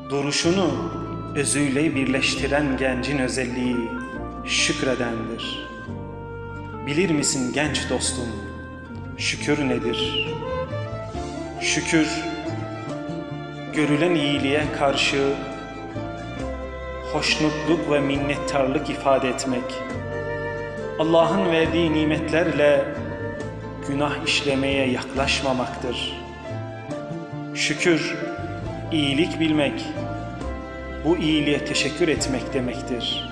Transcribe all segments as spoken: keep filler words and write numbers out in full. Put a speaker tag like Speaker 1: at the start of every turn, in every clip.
Speaker 1: Duruşunu özüyle birleştiren gencin özelliği şükredendir. Bilir misin genç dostum, şükür nedir? Şükür, görülen iyiliğe karşı hoşnutluk ve minnettarlık ifade etmek, Allah'ın verdiği nimetlerle günah işlemeye yaklaşmamaktır. Şükür, iyilik bilmek, bu iyiliğe teşekkür etmek demektir.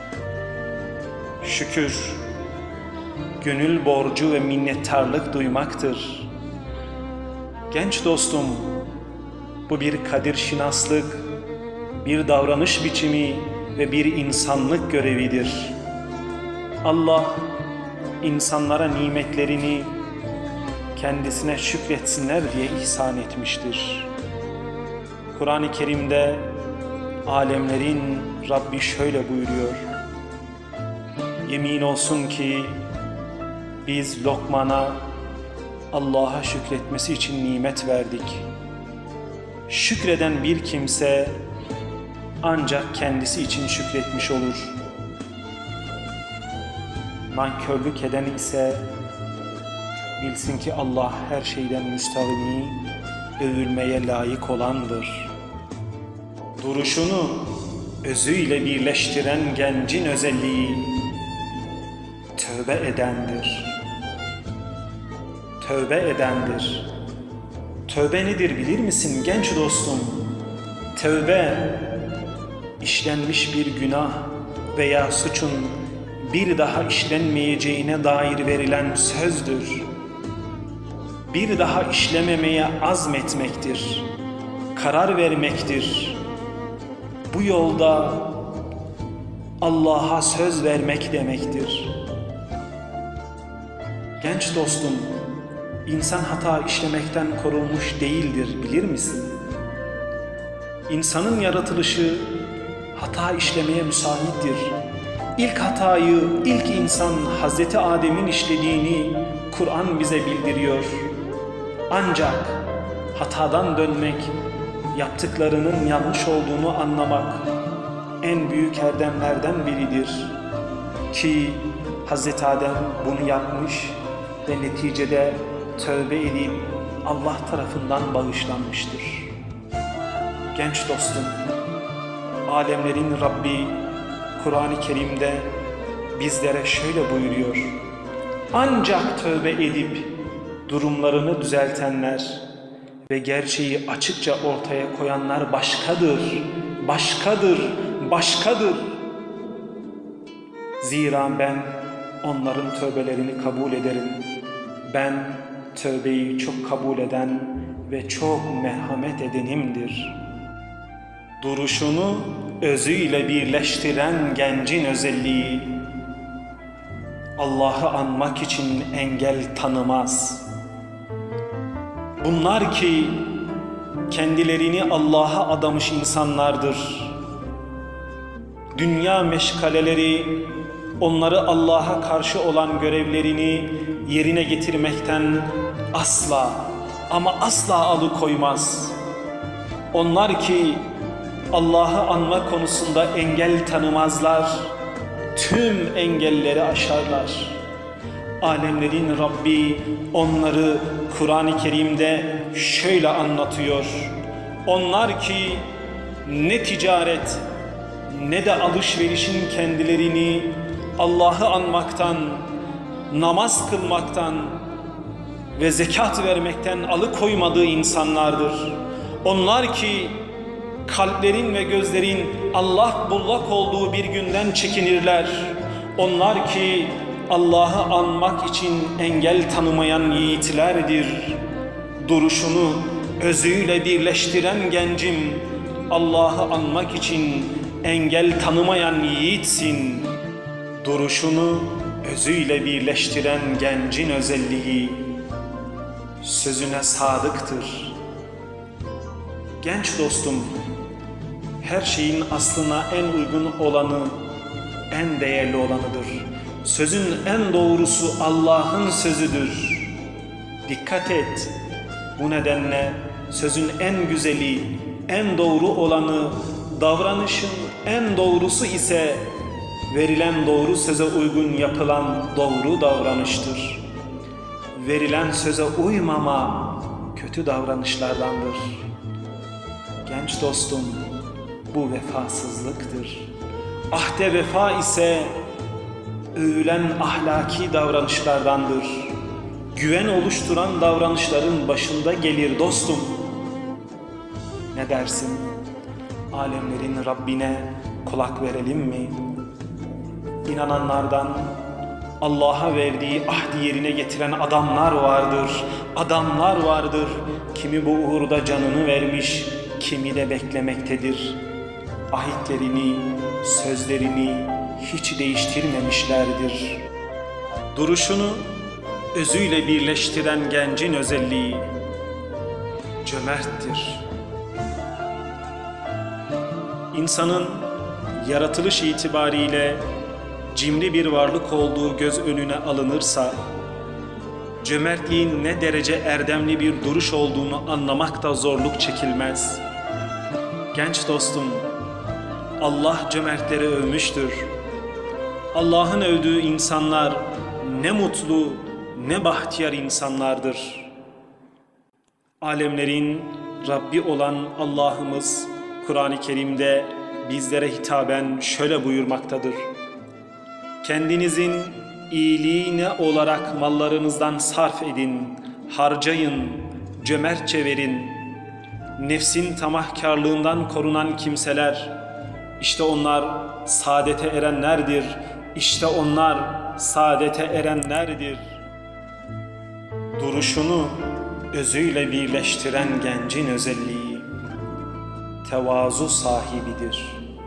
Speaker 1: Şükür, gönül borcu ve minnettarlık duymaktır. Genç dostum, bu bir kadirşinaslık, bir davranış biçimi ve bir insanlık görevidir. Allah, insanlara nimetlerini kendisine şükretsinler diye ihsan etmiştir. Kur'an-ı Kerim'de alemlerin Rabbi şöyle buyuruyor: yemin olsun ki biz Lokman'a Allah'a şükretmesi için nimet verdik. Şükreden bir kimse ancak kendisi için şükretmiş olur. Nankörlük eden ise bilsin ki Allah her şeyden müstağni, övülmeye layık olandır. Duruşunu özüyle birleştiren gencin özelliği tövbe edendir. Tövbe edendir. Tövbe nedir bilir misin genç dostum? Tövbe, işlenmiş bir günah veya suçun bir daha işlenmeyeceğine dair verilen sözdür. Bir daha işlememeye azmetmektir, karar vermektir. Bu yolda Allah'a söz vermek demektir. Genç dostum, insan hata işlemekten korunmuş değildir, bilir misin? İnsanın yaratılışı hata işlemeye müsaittir. İlk hatayı, ilk insan Hazreti Adem'in işlediğini Kur'an bize bildiriyor. Ancak hatadan dönmek, yaptıklarının yanlış olduğunu anlamak en büyük erdemlerden biridir. Ki Hazreti Adem bunu yapmış ve neticede tövbe edip Allah tarafından bağışlanmıştır. Genç dostum, alemlerin Rabbi Kur'an-ı Kerim'de bizlere şöyle buyuruyor: ancak tövbe edip durumlarını düzeltenler ve gerçeği açıkça ortaya koyanlar başkadır, başkadır, başkadır. Zira ben onların tövbelerini kabul ederim. Ben tövbeyi çok kabul eden ve çok merhamet edenimdir. Duruşunu özüyle birleştiren gencin özelliği, Allah'ı anmak için engel tanımaz. Bunlar ki kendilerini Allah'a adamış insanlardır. Dünya meşgaleleri onları Allah'a karşı olan görevlerini yerine getirmekten asla ama asla alıkoymaz. Onlar ki Allah'ı anma konusunda engel tanımazlar, tüm engelleri aşarlar. Alemlerin Rabbi onları Kur'an-ı Kerim'de şöyle anlatıyor: onlar ki ne ticaret ne de alışverişin kendilerini Allah'ı anmaktan, namaz kılmaktan ve zekat vermekten alıkoymadığı insanlardır. Onlar ki kalplerin ve gözlerin Allah bullak olduğu bir günden çekinirler. Onlar ki Allah'ı anmak için engel tanımayan yiğitlerdir. Duruşunu özüyle birleştiren gencim, Allah'ı anmak için engel tanımayan yiğitsin. Duruşunu özüyle birleştiren gencin özelliği sözüne sadıktır. Genç dostum, her şeyin aslına en uygun olanı, en değerli olanıdır. Sözün en doğrusu Allah'ın sözüdür. Dikkat et, bu nedenle sözün en güzeli, en doğru olanı, davranışın en doğrusu ise verilen doğru söze uygun yapılan doğru davranıştır. Verilen söze uymama kötü davranışlardandır. Genç dostum, bu vefasızlıktır. Ahde vefa ise övülen ahlaki davranışlardandır. Güven oluşturan davranışların başında gelir dostum. Ne dersin? Alemlerin Rabbine kulak verelim mi? İnananlardan Allah'a verdiği ahdi yerine getiren adamlar vardır. Adamlar vardır. Kimi bu uğurda canını vermiş, kimi de beklemektedir. Ahitlerini, sözlerini hiç değiştirmemişlerdir. Duruşunu özüyle birleştiren gencin özelliği cömerttir. İnsanın yaratılış itibariyle cimri bir varlık olduğu göz önüne alınırsa, cömertliğin ne derece erdemli bir duruş olduğunu anlamakta zorluk çekilmez. Genç dostum, Allah cömertleri övmüştür. Allah'ın övdüğü insanlar ne mutlu, ne bahtiyar insanlardır. Alemlerin Rabbi olan Allah'ımız Kur'an-ı Kerim'de bizlere hitaben şöyle buyurmaktadır. Kendinizin iyiliğine olarak mallarınızdan sarf edin, harcayın, cömertçe verin. Nefsin tamahkarlığından korunan kimseler, işte onlar saadete erenlerdir, işte onlar saadete erenlerdir. Duruşunu özüyle birleştiren gencin özelliği tevazu sahibidir.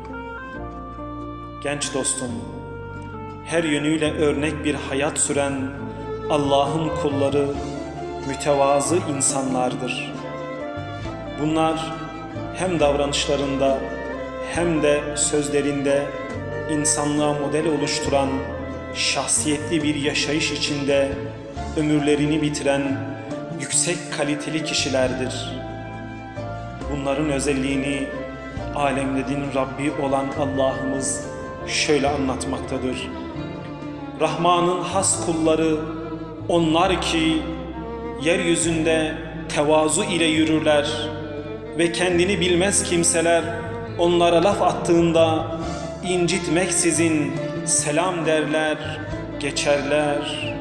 Speaker 1: Genç dostum, her yönüyle örnek bir hayat süren Allah'ın kulları mütevazı insanlardır. Bunlar hem davranışlarında hem de sözlerinde insanlığa model oluşturan şahsiyetli bir yaşayış içinde ömürlerini bitiren yüksek kaliteli kişilerdir. Bunların özelliğini alemlerin Rabbi olan Allah'ımız şöyle anlatmaktadır. Rahman'ın has kulları onlar ki yeryüzünde tevazu ile yürürler ve kendini bilmez kimseler onlara laf attığında incitmeksizin selam derler, geçerler.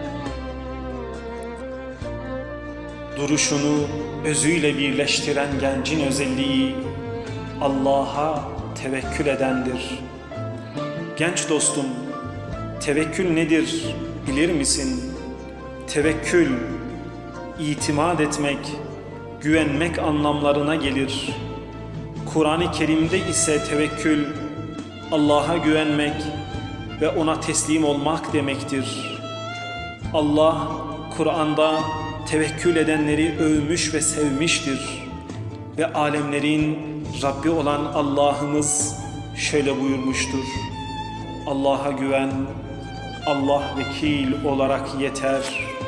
Speaker 1: Duruşunu özüyle birleştiren gencin özelliği Allah'a tevekkül edendir. Genç dostum, tevekkül nedir bilir misin? Tevekkül, itimat etmek, güvenmek anlamlarına gelir. Kur'an-ı Kerim'de ise tevekkül, Allah'a güvenmek ve ona teslim olmak demektir. Allah, Kur'an'da tevekkül edenleri övmüş ve sevmiştir. Ve alemlerin Rabbi olan Allah'ımız şöyle buyurmuştur. Allah'a güven, Allah vekil olarak yeter.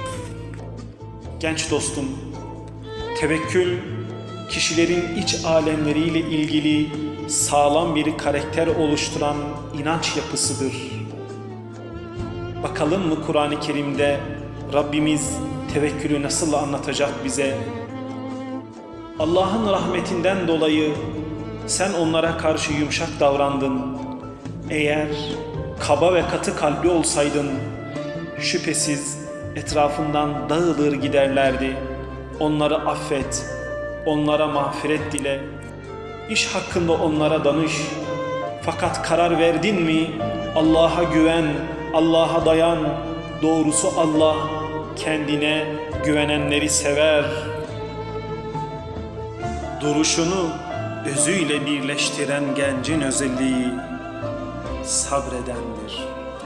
Speaker 1: Genç dostum, tevekkül, kişilerin iç alemleriyle ilgili sağlam bir karakter oluşturan inanç yapısıdır. Bakalım mı Kur'an-ı Kerim'de Rabbimiz tevekkülü nasıl anlatacak bize? Allah'ın rahmetinden dolayı sen onlara karşı yumuşak davrandın. Eğer kaba ve katı kalpli olsaydın, şüphesiz etrafından dağılır giderlerdi. Onları affet, onlara mağfiret dile, iş hakkında onlara danış. Fakat karar verdin mi? Allah'a güven, Allah'a dayan. Doğrusu Allah kendine güvenenleri sever. Duruşunu özüyle birleştiren gencin özelliği sabredendir.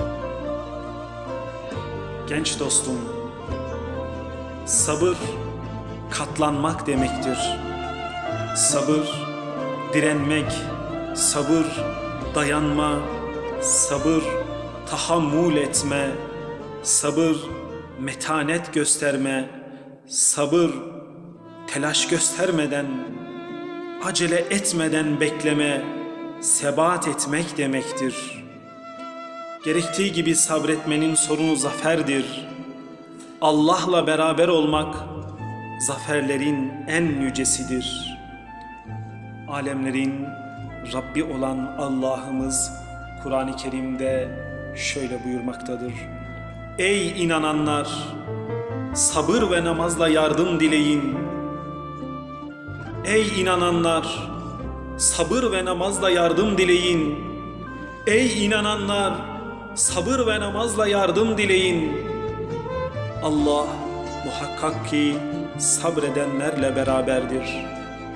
Speaker 1: Genç dostum, sabır katlanmak demektir. Sabır direnmek, sabır dayanma, sabır tahammül etme, sabır metanet gösterme, sabır telaş göstermeden acele etmeden bekleme, sebat etmek demektir. Gerektiği gibi sabretmenin sonu zaferdir. Allah'la beraber olmak, zaferlerin en yücesidir. Alemlerin Rabbi olan Allah'ımız Kur'an-ı Kerim'de şöyle buyurmaktadır: Ey inananlar! Sabır ve namazla yardım dileyin. Ey inananlar! Sabır ve namazla yardım dileyin. Ey inananlar! Sabır ve namazla yardım dileyin. Allah muhakkak ki sabredenlerle beraberdir.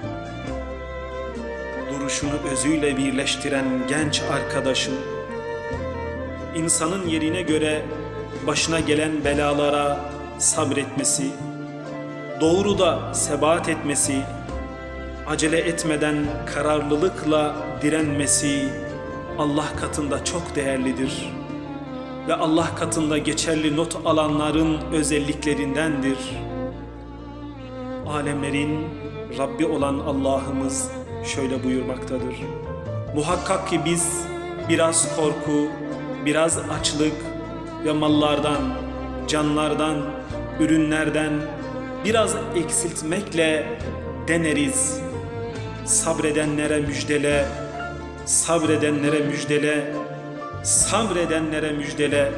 Speaker 1: Duruşunu özüyle birleştiren genç arkadaşım, insanın yerine göre başına gelen belalara sabretmesi, doğruda sebat etmesi, acele etmeden kararlılıkla direnmesi Allah katında çok değerlidir ve Allah katında geçerli not alanların özelliklerindendir. Alemlerin Rabbi olan Allah'ımız şöyle buyurmaktadır: Muhakkak ki biz biraz korku, biraz açlık ve mallardan, canlardan, ürünlerden biraz eksiltmekle deneriz. Sabredenlere müjdele, sabredenlere müjdele, sabredenlere müjdele.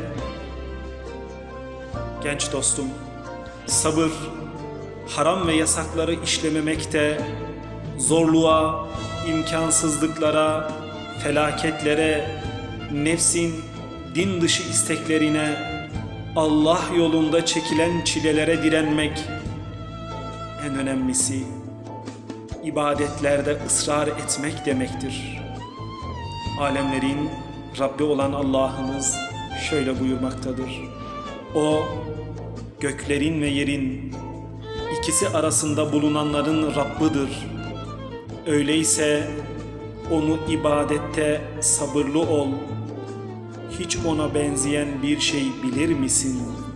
Speaker 1: Genç dostum, sabır, haram ve yasakları işlememekte, zorluğa, imkansızlıklara, felaketlere, nefsin din dışı isteklerine, Allah yolunda çekilen çilelere direnmek, en önemlisi ibadetlerde ısrar etmek demektir. Alemlerin Rabbi olan Allah'ımız şöyle buyurmaktadır: O, göklerin ve yerin ikisi arasında bulunanların Rabbıdır. Öyleyse onu ibadette sabırlı ol. Hiç ona benzeyen bir şey bilir misin?